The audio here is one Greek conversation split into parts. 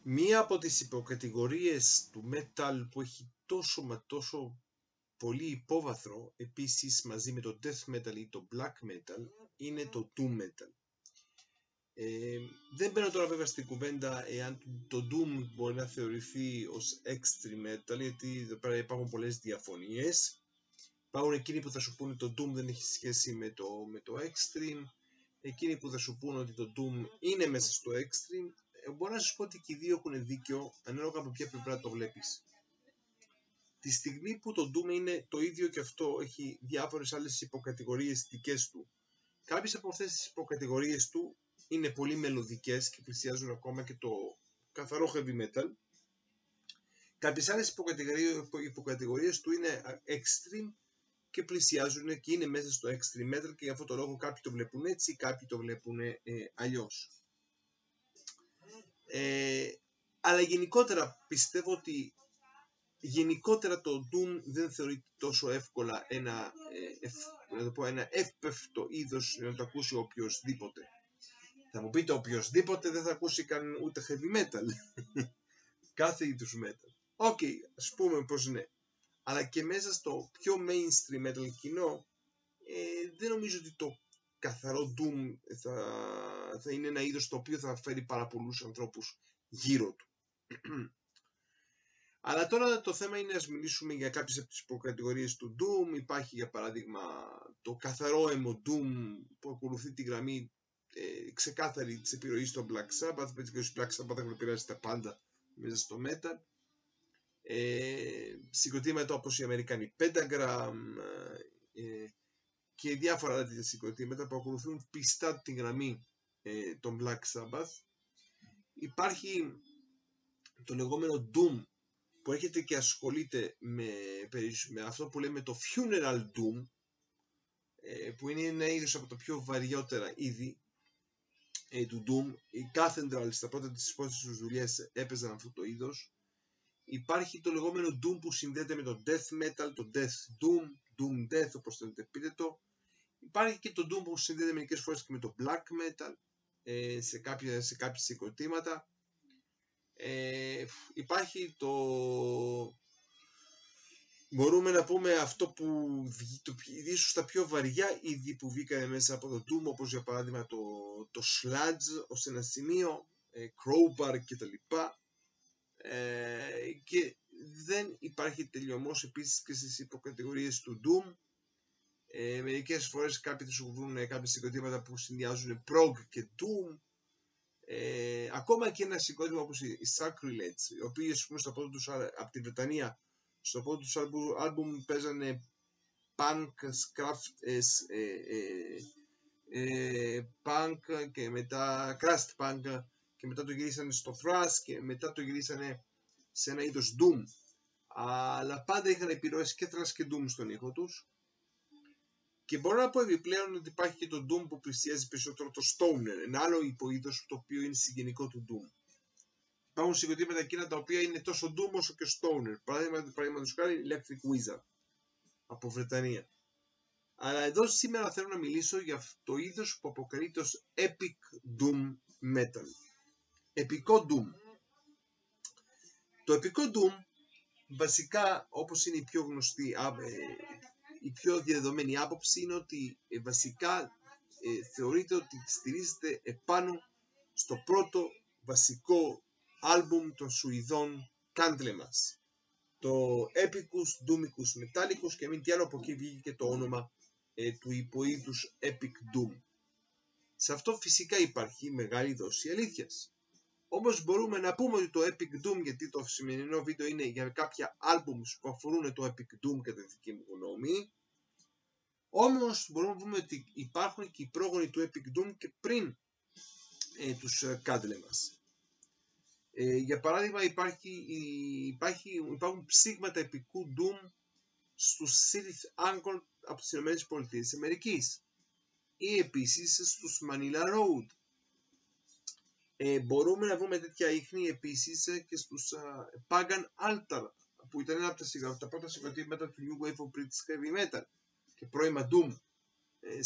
Μία από τις υποκατηγορίες του metal που έχει τόσο μα τόσο πολύ υπόβαθρο, επίσης μαζί με το death metal ή το black metal, είναι το doom metal. Δεν μπαίνω τώρα βέβαια στην κουβέντα εάν το doom μπορεί να θεωρηθεί ως extreme metal, γιατί εδώ πέρα υπάρχουν πολλές διαφωνίες. Υπάρχουν εκείνοι που θα σου πούνε ότι το doom δεν έχει σχέση με το extreme, εκείνοι που θα σου πούνε ότι το doom είναι μέσα στο extreme. Μπορώ να σας πω ότι και οι δύο έχουν δίκιο, ανάλογα από ποια πλευρά το βλέπεις. Τη στιγμή που το doom είναι το ίδιο και αυτό, έχει διάφορες άλλες υποκατηγορίες δικές του. Κάποιες από αυτές τις υποκατηγορίες του είναι πολύ μελωδικές και πλησιάζουν ακόμα και το καθαρό heavy metal. Κάποιες άλλες υποκατηγορίες του είναι extreme και πλησιάζουν και είναι μέσα στο extreme metal, και για αυτό το λόγο κάποιοι το βλέπουν έτσι, κάποιοι το βλέπουν αλλιώς. Αλλά γενικότερα πιστεύω ότι γενικότερα το doom δεν θεωρείται τόσο εύκολα ένα εύπευτο είδος να το ακούσει οποιοσδήποτε. Θα μου πείτε οποιοσδήποτε δεν θα ακούσει καν ούτε heavy metal. Κάθε είδους metal. Οκ, ας πούμε πως ναι. Αλλά και μέσα στο πιο mainstream metal κοινό, δεν νομίζω ότι το καθαρό doom θα είναι ένα είδος το οποίο θα φέρει πάρα πολλούς ανθρώπους γύρω του. Αλλά τώρα το θέμα είναι να μιλήσουμε για κάποιες από τις υποκατηγορίες του doom. Υπάρχει για παράδειγμα το καθαρό emo doom που ακολουθεί τη γραμμή ξεκάθαρη της επιρροής στο Black Sabbath. Γιατί ο Black Sabbath έχουν επηρεάσει τα πάντα μέσα στο metal. Συγκροτήματα όπως η Αμερικάνη Pentagram και διάφορα άλλα τέτοια συγκροτήματα που ακολουθούν πιστά τη γραμμή των Black Sabbath. Υπάρχει το λεγόμενο doom που έρχεται και ασχολείται με αυτό που λέμε το funeral doom, που είναι ένα είδος από τα πιο βαριότερα είδη του doom. Οι Cathedral στα πρώτα της πρώτης τους δουλειές έπαιζαν αυτό το είδος. Υπάρχει το λεγόμενο doom που συνδέεται με το death metal, το death doom, doom death όπως θέλετε πείτε το. Υπάρχει και το doom που συνδέεται μερικές φορές και με το black metal σε κάποια συγκροτήματα. Υπάρχει μπορούμε να πούμε αυτό που ίσως τα πιο βαριά είδη που βγήκανε μέσα από το doom, όπως για παράδειγμα το sludge ως ένα σημείο, crowbar κτλ. Και δεν υπάρχει τελειωμός επίσης και στις υποκατηγορίες του doom. Μερικές φορές κάποιοι θα σου βρουν κάποια συγκροτήματα που συνδυάζουν prog και doom. Ακόμα και ένα συγκρότημα όπως οι Sacrilege, οι οποίοι από τη Βρετανία στο πρώτο τους άλμπουμ παίζανε punk, punk και μετά crust punk, και μετά το γυρίσανε στο thrash και μετά το γυρίσανε σε ένα είδος doom. Αλλά πάντα είχαν επιρροές και thrash και doom στον ήχο τους. Και μπορώ να πω επιπλέον ότι υπάρχει και το doom που πλησιάζει περισσότερο το stoner, ένα άλλο υποείδος το οποίο είναι συγγενικό του doom. Υπάρχουν συγκροτήματα εκείνα τα οποία είναι τόσο doom όσο και stoner. Παραδείγματος χάρη Electric Wizard από Βρετανία. Αλλά εδώ σήμερα θέλω να μιλήσω για το είδος που αποκαλείται ως epic doom metal. Επικό doom. Το επικό doom βασικά, όπως είναι η πιο γνωστή, η πιο διαδεδομένη άποψη, είναι ότι βασικά θεωρείται ότι στηρίζεται επάνω στο πρώτο βασικό άλμπουμ των Σουηδών Candlemas, το Epicus Doomicus Metallicus, και μην τι άλλο, από εκεί βγήκε και το όνομα του υποείδους Epic Doom. Σε αυτό φυσικά υπάρχει μεγάλη δόση αλήθειας. Όμως μπορούμε να πούμε ότι το Epic Doom, γιατί το σημερινό βίντεο είναι για κάποια άλμπουμς που αφορούν το Epic Doom κατά τη δική μου γνώμη, όμως μπορούμε να πούμε ότι υπάρχουν και οι πρόγονοι του Epic Doom και πριν τους Candlemas. Για παράδειγμα υπάρχουν ψήγματα επικού doom στους Sith Angkor από τις ΗΠΑ ή επίσης στους Manila Road. Μπορούμε να βρούμε τέτοια ίχνη επίσης και στους Pagan Altar, που ήταν ένα από τα πρώτα συγκροτήματα του New Wave of British Heavy Metal και πρώιμα doom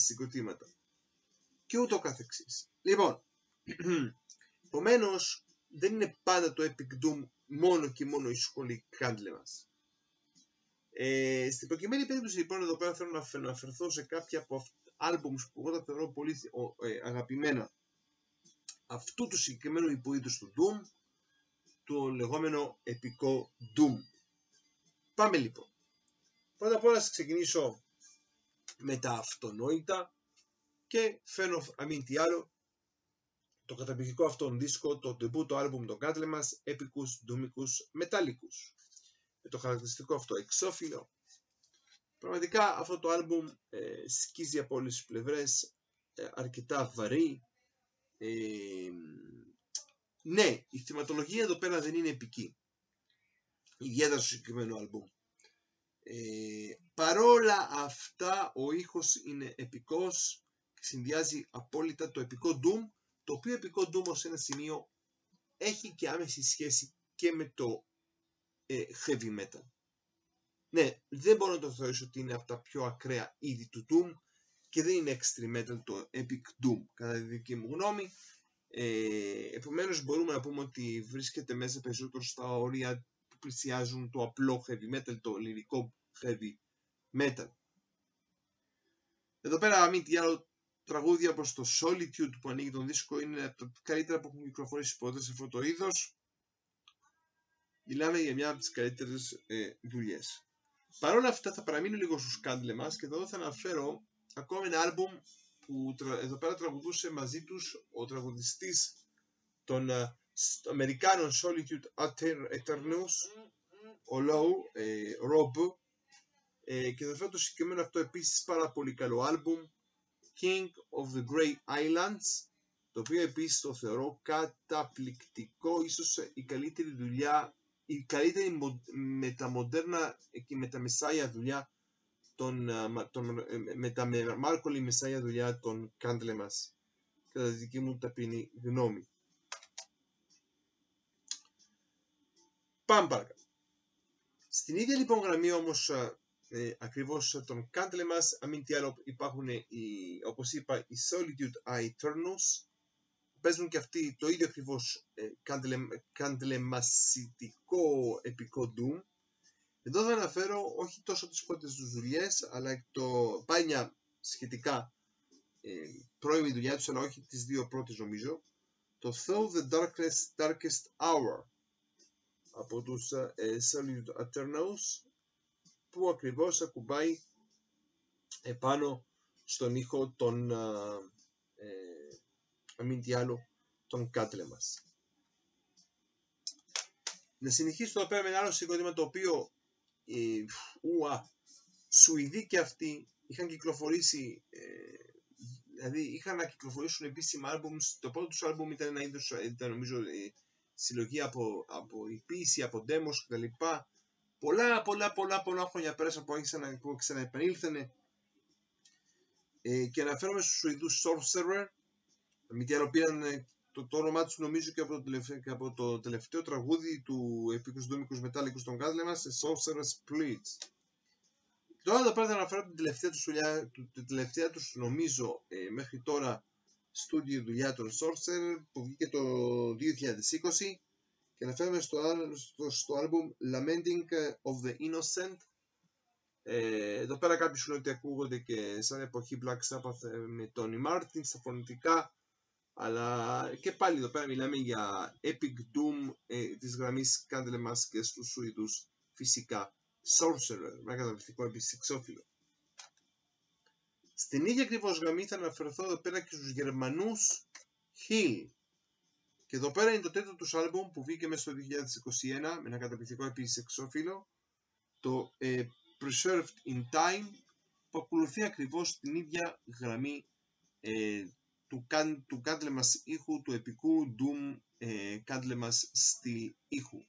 συγκροτήματα και ούτω καθεξής. Λοιπόν, επομένως δεν είναι πάντα το Epic Doom μόνο και μόνο η σχολή Candlemas. Στην προκειμένη περίπτωση λοιπόν εδώ πέρα θέλω να αναφερθώ σε κάποια από άλμπουμς που εγώ τα θεωρώ πολύ αγαπημένα αυτού του συγκεκριμένου υποείδους του Doom, το λεγόμενο επικό Doom. Πάμε λοιπόν. Πρώτα απ' όλα θα ξεκινήσω με τα αυτονόητα και φέρνω αμήν τι άλλο το καταπληκτικό αυτόν δίσκο, το debut το άλμπουμ των Candlemas, έπικους, ντούμικους, μετάλλικους. Με το χαρακτηριστικό αυτό εξώφυλλο. Πραγματικά αυτό το άλμπουμ σκίζει από όλες τις πλευρές, αρκετά βαρύ. Ναι, η θεματολογία εδώ πέρα δεν είναι επική, ιδιαίτερα στο συγκεκριμένο άλμπουμ. Παρόλα αυτά ο ήχος είναι επικός και συνδυάζει απόλυτα το επικό Doom, το οποίο επικό Doom ως ένα σημείο έχει και άμεση σχέση και με το heavy metal. Ναι, δεν μπορώ να το θεωρήσω ότι είναι από τα πιο ακραία είδη του Doom και δεν είναι extreme metal το epic Doom κατά τη δική μου γνώμη. Επομένως μπορούμε να πούμε ότι βρίσκεται μέσα περισσότερο στα όρια που πλησιάζουν το απλό heavy metal, το λυρικό heavy metal. Εδώ πέρα μη τι άλλο, τραγούδια όπως το Solitude που ανοίγει τον δίσκο είναι από τα καλύτερα που έχουν κυκλοφορήσει ποτέ σε αυτό το είδος. Μιλάμε για μια από τις καλύτερες δουλειές. Παρ' όλα αυτά θα παραμείνω λίγο στους Candlemas και εδώ θα αναφέρω ακόμα ένα άλμπουμ που εδώ πέρα τραγουδούσε μαζί τους ο τραγουδιστής των Αμερικάνων Solitude Eternus, ο Rob, και εδώ φέρω το συγκεκριμένο αυτό επίσης πάρα πολύ καλό άλμπουμ, King of the Grey Islands, το οποίο επίσης το θεωρώ καταπληκτικό, ίσως η καλύτερη δουλειά, η καλύτερη μεταμοντέρνα και μεταμεσάια δουλειά μεταμάρκολη μεσάια δουλειά των Candlemas, κατά τη δική μου ταπεινή γνώμη. Πάμε παρακάτω. Στην ίδια λοιπόν γραμμή όμως ακριβώς των Candlemas, αμήν τι άλλο υπάρχουν όπως είπα οι Solitude Aeternus, παίζουν και αυτοί το ίδιο ακριβώς καντλεμασιτικό επικό Doom. Εδώ θα αναφέρω όχι τόσο τις πρώτες τους δουλειές, αλλά πάει μια σχετικά πρώιμη δουλειά τους, αλλά όχι τις δύο πρώτες νομίζω, το Through the Darkest Hour από τους Solitude Eternus, που ακριβώς ακουμπάει επάνω στον ήχο των αμήν τι άλλο των Candlemas. Να συνεχίσω εδώ πέρα με ένα άλλο συγκρότημα το οποίο Σουηδοί και αυτοί είχαν κυκλοφορήσει, δηλαδή είχαν να κυκλοφορήσουν επίσημα άλμπουμ. Το πρώτο τους άλμπουμ ήταν ένα είδος, ήταν νομίζω συλλογή από ποίηση, από demos κτλ. Πολλά χρόνια πέρασαν που ξαναεπανήλθανε, και αναφέρομαι στους Σουηδούς Sorcerer, μη τι άλλο πήραν το όνομά τους νομίζω και από το τελευταίο τραγούδι του επίκους ντούμικους μετάλλικους των Candlemas, Sorcerer's Pleats. Τώρα εδώ πέρα θα αναφέρω την τελευταία τους δουλειά, την τελευταία τους νομίζω μέχρι τώρα στούντιο δουλειά των Sorcerer που βγήκε το 2020 και αναφέρομαι στο άλμπουμ Lamenting of the Innocent. Εδώ πέρα κάποιοι σου λένε ότι ακούγονται και σαν εποχή Black Sabbath με Tony Martin στα φωνητικά, αλλά και πάλι εδώ πέρα μιλάμε για Epic Doom της γραμμής Candlemas και στους Σουηδούς φυσικά Sorcerer, με καταπληκτικό επίσης εξώφυλλο. Στην ίδια ακριβώς γραμμή θα αναφερθώ εδώ πέρα και στους Γερμανούς Hill. Και εδώ πέρα είναι το τέταρτο τους άλμπουμ που βγήκε μέσα στο 2021 με ένα καταπληκτικό επίσης εξώφυλλο, το Preserved in Time, που ακολουθεί ακριβώς την ίδια γραμμή του Candlemas ήχου, του επικού Doom Candlemas στυλ ήχου.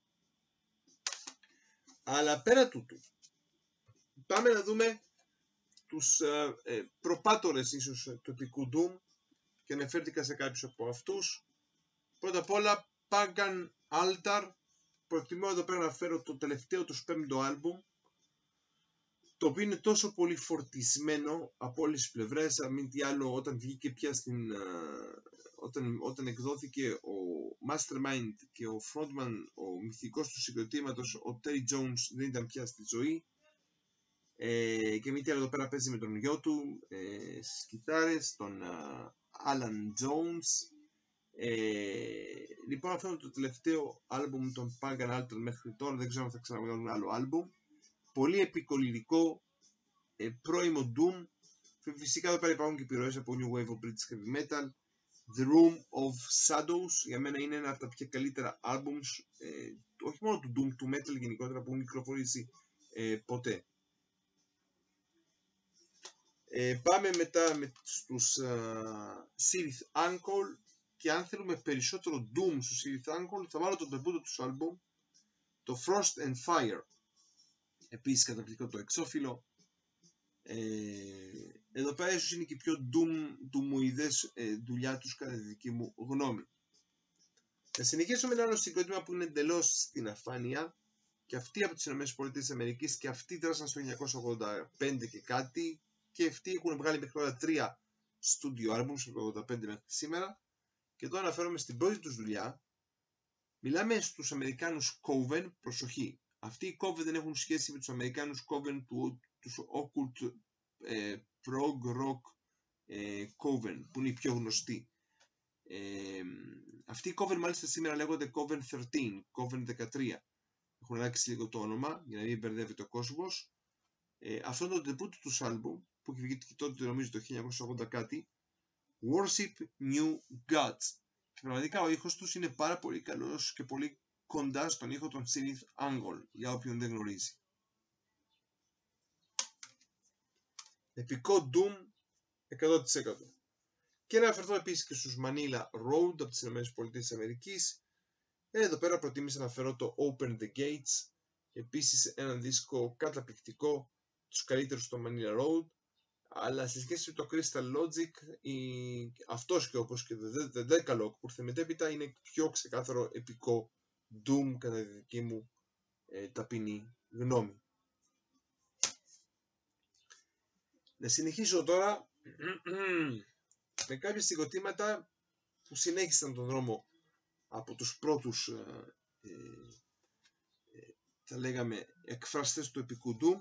Αλλά πέρα τούτου, πάμε να δούμε τους προπάτορες ίσως του επικού Doom και αναφέρθηκα σε κάποιους από αυτούς. Πρώτα απ' όλα Pagan Altar, προτιμώ εδώ πέρα να φέρω το τελευταίο τους πέμπτο άλμπουμ, το οποίο είναι τόσο πολύ φορτισμένο από όλες τις πλευρές, αν μη τι άλλο όταν βγήκε πια όταν εκδόθηκε ο Mastermind και ο frontman, ο μυθικός του συγκροτήματος, ο Terry Jones, δεν ήταν πια στη ζωή. Και μη τι άλλο, εδώ πέρα παίζει με τον γιο του στις κιθάρες, τον Alan Jones. Λοιπόν, αυτό είναι το τελευταίο άλμπουμ των Pagan Altar μέχρι τώρα. Δεν ξέρω αν θα ξαναβγάλουν άλλο άλμπουμ. Πολύ επικολυρικό, πρώιμο Doom. Φυσικά εδώ πέρα υπάρχουν και επιρροές από New Wave of British Heavy Metal. The Room of Shadows για μένα είναι ένα από τα πιο καλύτερα άλμπουμς, όχι μόνο του Doom, του Metal γενικότερα, που έχουν κυκλοφορήσει ποτέ. Πάμε μετά στους Sirith Uncle, και αν θέλουμε περισσότερο Doom στους Sirith Uncle θα βάλω το τεμπούτο τους άλμπουμ, το Frost and Fire. Επίσης καταπληκτικό το εξώφυλλο. Εδώ πέρα ίσως είναι και πιο ντουμουιδές δουλειά τους κατά τη δική μου γνώμη. Θα συνεχίσουμε με ένα άλλο συγκρότημα που είναι εντελώς στην αφάνεια, και αυτοί από τις ΗΠΑ, και αυτοί δράσαν στο 1985 και κάτι, και αυτοί έχουν βγάλει μέχρι τώρα 3 studio albums από το 85 μέχρι σήμερα, και εδώ αναφέρομαι στην πρώτη τους δουλειά. Μιλάμε στους Αμερικάνους Coven. Προσοχή, αυτοί οι Coven δεν έχουν σχέση με τους Αμερικάνους Coven τους Occult Prog Rock Coven, που είναι οι πιο γνωστοί. Αυτοί οι Coven μάλιστα σήμερα λέγονται Coven 13, Coven 13. Έχουν αλλάξει λίγο το όνομα για να μην μπερδεύεται ο κόσμος. Αυτό είναι το debut τους άλμπουμ που έχει βγει τότε, νομίζω το 1980 κάτι, Worship New Gods. Και πραγματικά ο ήχος τους είναι πάρα πολύ καλός και πολύ κοντά στον ήχο των Sirith Uncle, για όποιον δεν γνωρίζει. Επικό Doom 100%. Και να αναφερθώ επίσης και στους Manila Road από τις ΗΠΑ. Εδώ πέρα προτίμησα να φέρω το Open the Gates, επίσης ένα δίσκο καταπληκτικό, τους καλύτερους στο Manila Road, αλλά σε σχέση με το Crystal Logic, αυτός και όπως και το Decalogue που ήρθε μετέπειτα είναι πιο ξεκάθαρο επικό Doom κατά τη δική μου ταπεινή γνώμη. Να συνεχίσω τώρα με κάποια συγκροτήματα που συνέχισαν τον δρόμο από τους πρώτους θα λέγαμε εκφραστές του επικού Doom.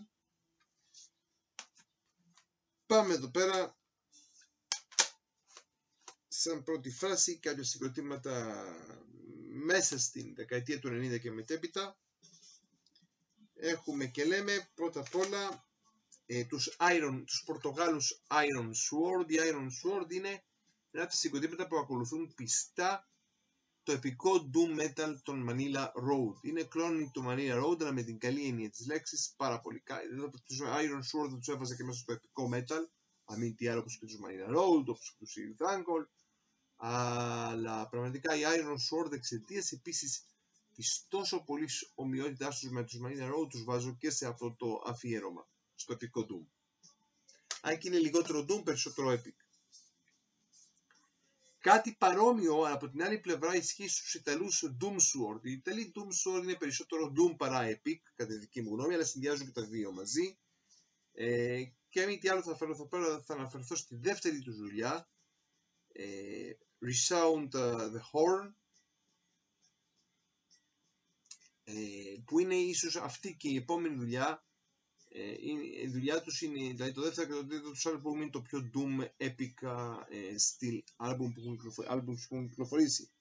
Πάμε εδώ πέρα σαν πρώτη φάση κάποια συγκροτήματα μέσα στην δεκαετία του 90 και μετέπειτα. Έχουμε και λέμε πρώτα απ' όλα τους Πορτογάλους Iron Sword. Οι Iron Sword είναι ένα από τα συγκροτήματα που ακολουθούν πιστά το επικό Doom Metal των Manila Road. Είναι κλόνι του Manila Road, αλλά με την καλή έννοια της λέξης, πάρα πολύ καλή. Τους Iron Sword τους έβαζα και μέσα στο επικό Metal, αν μη τι άλλο, όπως και τους Manila Road, όπως και τους Sirith Uncle. Αλλά πραγματικά οι Iron Sword, εξαιτίας επίσης της τόσο πολύ ομοιότητάς τους με τους Manila Road, τους βάζω και σε αυτό το αφιέρωμα, στο επικό Doom. Αν και είναι λιγότερο Doom, περισσότερο Epic. Κάτι παρόμοιο από την άλλη πλευρά ισχύει στους Ιταλούς Doom Sword. Οι Ιταλοί Doom Sword είναι περισσότερο Doom παρά Epic, κατά τη δική μου γνώμη, αλλά συνδυάζουν και τα δύο μαζί. Και μη τι άλλο θα αναφερθώ στη δεύτερη του δουλειά, Resound the Horn, που είναι ίσως αυτή και η επόμενη δουλειά. Η δουλειά τους είναι, δηλαδή το δεύτερο και το τρίτο τους άλμπουμ είναι το πιο Doom epic στυλ άλμπουμ που έχουν κυκλοφορήσει.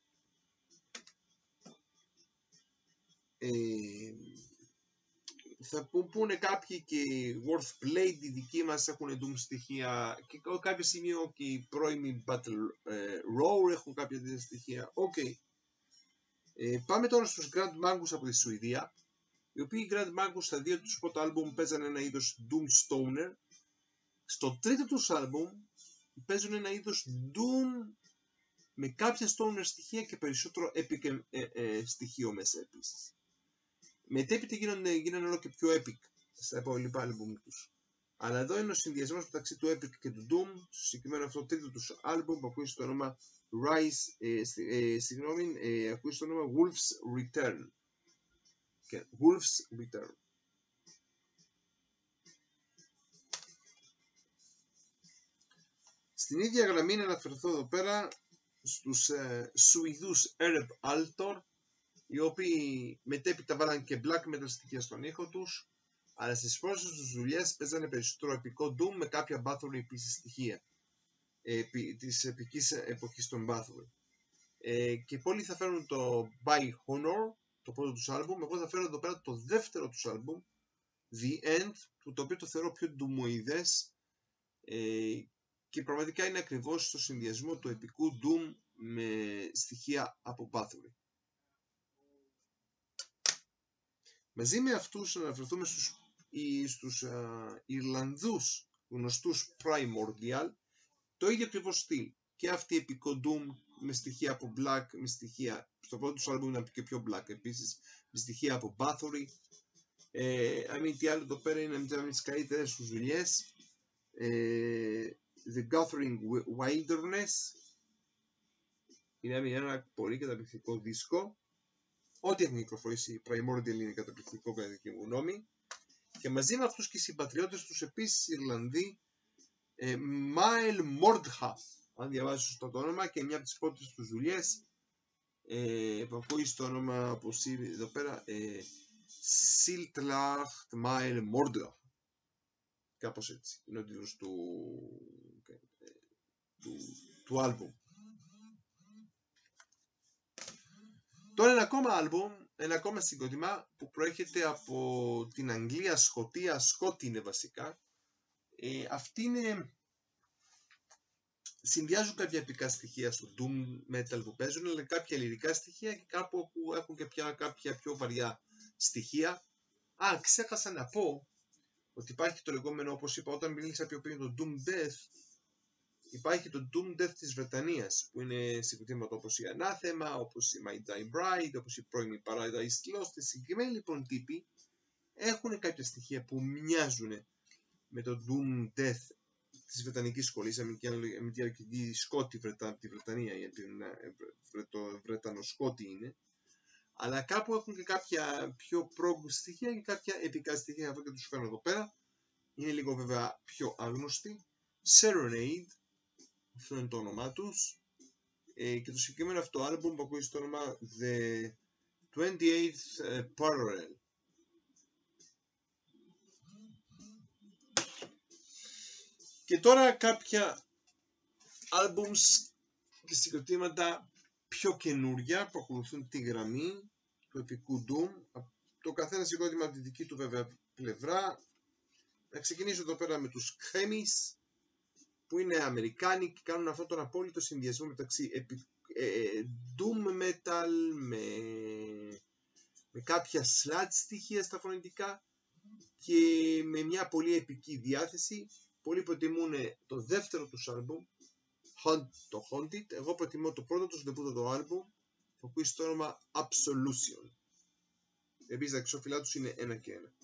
Θα πούνε κάποιοι και Worth Played, οι δικοί μας έχουν Doom στοιχεία, και κάποιο σημείο και οι πρώιμοι Battle Roar έχουν κάποια τέτοια στοιχεία. Okay. Πάμε τώρα στους Grand Magus από τη Σουηδία, οι οποίοι Grand Magus στα δύο τους πρώτα άλμπουμ παίζανε ένα είδος Doom Stoner. Στο τρίτο τους άλμπουμ παίζουν ένα είδος Doom με κάποια Stoner στοιχεία και περισσότερο Epic στοιχείο μέσα επίσης. Μετέπειτα γίνανε όλο και πιο Epic στα υπόλοιπα άλμπουμ τους. Αλλά εδώ είναι ο συνδυασμός μεταξύ του Epic και του Doom, στο συγκεκριμένο αυτό τρίτο τους άλμπουμ που ακούει στο όνομα ακούει στο όνομα Wolf's Return. Και Wolf's Return. Στην ίδια γραμμή να αναφερθώ εδώ πέρα στους Σουηδούς Herb Altor, οι οποίοι μετέπειτα βάλαν και black metal στοιχεία στον ήχο τους, αλλά στις πρώτες τους δουλειές παίζανε περισσότερο επικό doom με κάποια Bathory επίσης στοιχεία της επικής εποχής των Bathory. Και πολλοί θα φέρουν το By Honor, το πρώτο τους άλμπουμ. Εγώ θα φέρω εδώ πέρα το δεύτερο τους άλμπουμ, The End, το οποίο το θεωρώ πιο ντουμοειδές, και πραγματικά είναι ακριβώς στο συνδυασμό του επικού doom με στοιχεία από Bathory. Μαζί με αυτούς να αναφερθούμε στους Ιρλανδούς γνωστούς Primordial, το ίδιο ακριβώς στυλ. Και αυτή επικό doom με στοιχεία από black, με στοιχεία, στο πρώτο τους άλμπουμ ήταν και πιο black επίσης, με στοιχεία από Bathory. Αν μη τι άλλο, εδώ πέρα είναι μια από τις καλύτερες τους δουλειές. The Gathering Wilderness είναι ένα πολύ καταπληκτικό δίσκο. Ό,τι έχει κυκλοφορήσει η Primordial είναι καταπληκτικό κατά δική μου γνώμη. Και μαζί με αυτούς και οι συμπατριώτες τους επίσης Ιρλανδοί, Mael Mordha, αν διαβάζω σωστά το όνομα, και μια από τις πρώτες τους δουλειές που ακούει στο όνομα όπως είναι εδώ πέρα, Siltlacht Mael Mordha, κάπως έτσι είναι ο τίτλος του άλμπουμ. Τώρα ένα ακόμα άλμπουμ, ένα ακόμα συγκρότημα που προέρχεται από την Αγγλία, Σκωτία, Σκότη είναι βασικά. Αυτοί είναι, συνδυάζουν κάποια επικά στοιχεία στο doom metal που παίζουν, αλλά κάποια λυρικά στοιχεία και κάπου που έχουν και κάποια πιο βαριά στοιχεία. Ξέχασα να πω ότι υπάρχει το λεγόμενο, όπως είπα όταν μίλησα πιο πριν, το doom death. Υπάρχει το doom death της Βρετανίας, που είναι συγκροτήματα όπως η Anathema, όπως η My Die Bride, όπως η πρώην Paradise Lost. Οι συγκεκριμένοι λοιπόν τύποι έχουν κάποια στοιχεία που μοιάζουν με το doom death της Βρετανικής σχολής, με τη Σκότη από τη Βρετανία, γιατί το Βρετανοσκότη είναι, αλλά κάπου έχουν και κάποια πιο prog στοιχεία και κάποια επικά στοιχεία, αυτό και τους φέρνω εδώ πέρα. Είναι λίγο βέβαια πιο άγνωστοι. Serenade, αυτό είναι το όνομά τους, και το συγκεκριμένο αυτό άλμπουμ που ακούει στο όνομα The 28th Parallel. Και τώρα κάποια άλμπουμς και συγκροτήματα πιο καινούρια που ακολουθούν τη γραμμή του επικού doom, το καθένα συγκρότημα από τη δική του βέβαια πλευρά. Να ξεκινήσω εδώ πέρα με τους Chemis, που είναι Αμερικάνοι και κάνουν αυτόν τον απόλυτο συνδυασμό μεταξύ doom metal με κάποια sludge στοιχεία στα φωνητικά και με μια πολύ επική διάθεση. Πολλοί προτιμούν το δεύτερο τους άλμπουμ, το Haunted. Εγώ προτιμώ το πρώτο τους δebut άλμπουμ που ακούει στο όνομα Absolution. Επίσης τα εξώφυλλά τους είναι 1 και 1.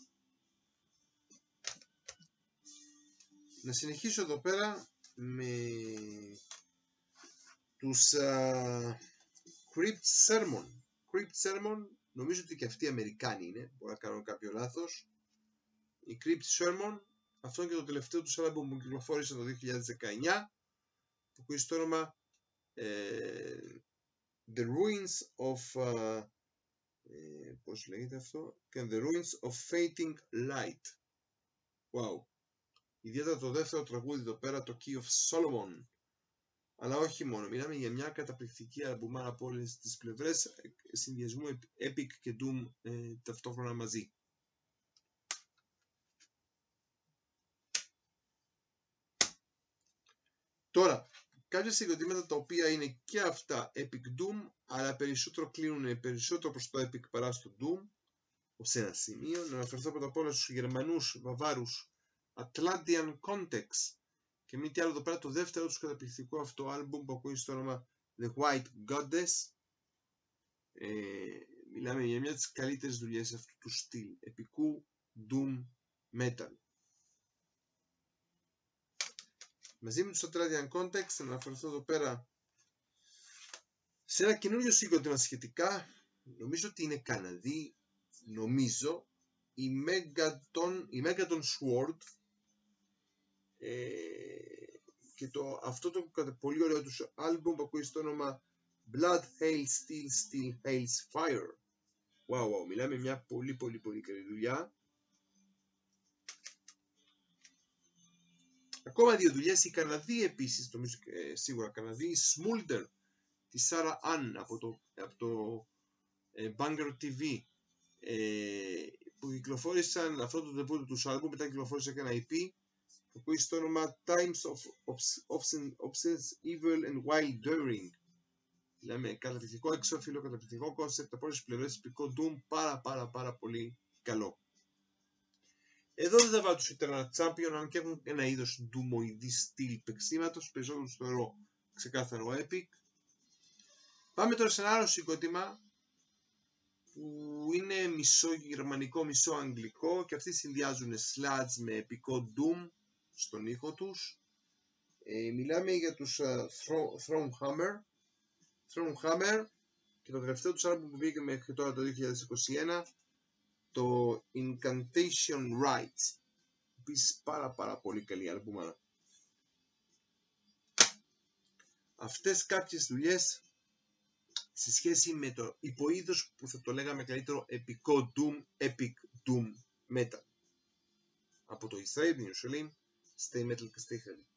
Να συνεχίσω εδώ πέρα με τους Crypt Sermon. Crypt Sermon, νομίζω ότι και αυτοί οι Αμερικάνοι είναι, μπορώ να κάνω κάποιο λάθος. Η Crypt Sermon, αυτό είναι και το τελευταίο τους άλμπουμ που κυκλοφόρησε το 2019, που ακούει στο όνομα The Ruins of πώς λέγεται αυτό, και The Ruins of Fading Light. Wow. Ιδιαίτερα το δεύτερο τραγούδι εδώ πέρα, το Key of Solomon. Αλλά όχι μόνο, μιλάμε για μια καταπληκτική αλμπουμάρα από όλες τις πλευρές, συνδυασμού Epic και Doom ταυτόχρονα μαζί. Τώρα, κάποια συγκροτήματα τα οποία είναι και αυτά Epic Doom, αλλά περισσότερο κλείνουν περισσότερο προς το Epic παρά στο Doom, ως ένα σημείο. Να αναφερθώ πρώτα απ' όλα στους Γερμανούς Βαβάρους Atlantean Context, και μη τι άλλο εδώ πέρα το δεύτερο τους καταπληκτικό αυτό άλμπουμ που ακούει στο όνομα The White Goddess. Μιλάμε για μια από τις καλύτερες δουλειές αυτού του στυλ επικού Doom Metal. Μαζί με τους Atlantean Context θα αναφερθώ εδώ πέρα σε ένα καινούριο συγκρότημα σχετικά, νομίζω ότι είναι Καναδί, νομίζω, η Megaton Sword, και αυτό το πολύ ωραίο τους άλμπουμ που ακούει στο όνομα Blood, Hail, Steel, Steel, Hails, Fire. Wow, μιλάμε μια πολύ καλή δουλειά. Ακόμα δύο δουλειές, οι Καναδοί επίσης, νομίζω σίγουρα Καναδοί, η Smulder, τη Sarah Ann από το Banger TV, που κυκλοφόρησαν αυτό το debut τους άλμπουμ, μετά κυκλοφόρησαν και ένα EP που ακούει στο όνομα Times of Obsessed Evil and Wild Daring. Μιλάμε καταπληκτικό εξώφυλλο, καταπληκτικό κόνσεπτ από όλες τις πλευρές, τυπικό Doom, πάρα πολύ καλό. Εδώ δεν θα βάλω τους Eternal Champion, αν και έχουν ένα είδος ντουμοειδή στυλ παίξηματος, περισσότερο στο θεωρώ ξεκάθαρο epic. Πάμε τώρα σε ένα άλλο συγκρότημα που είναι μισό γερμανικό, μισό αγγλικό και αυτοί συνδυάζουν sludge με επικό doom στον ήχο τους. Μιλάμε για τους Thronehammer και το τελευταίο τους άλμπουμ που βγήκε μέχρι τώρα το 2021, το Incantation Rites. Επίσης πάρα πολύ καλή άλμπουμ. Αυτές κάποιες δουλειές σε σχέση με το υποείδος που θα το λέγαμε καλύτερο επικό Doom, Epic Doom Metal. Από το Israel, την Ιερουσαλήμ, Stay Metal και Stay Heavy.